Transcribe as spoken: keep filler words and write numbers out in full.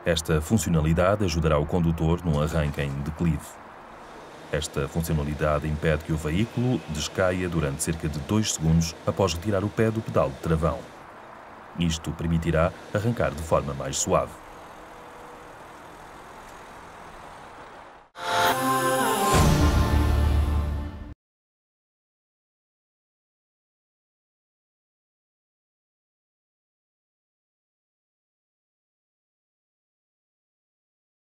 Esta funcionalidade ajudará o condutor num arranque em declive. Esta funcionalidade impede que o veículo descaia durante cerca de dois segundos após retirar o pé do pedal de travão. Isto permitirá arrancar de forma mais suave.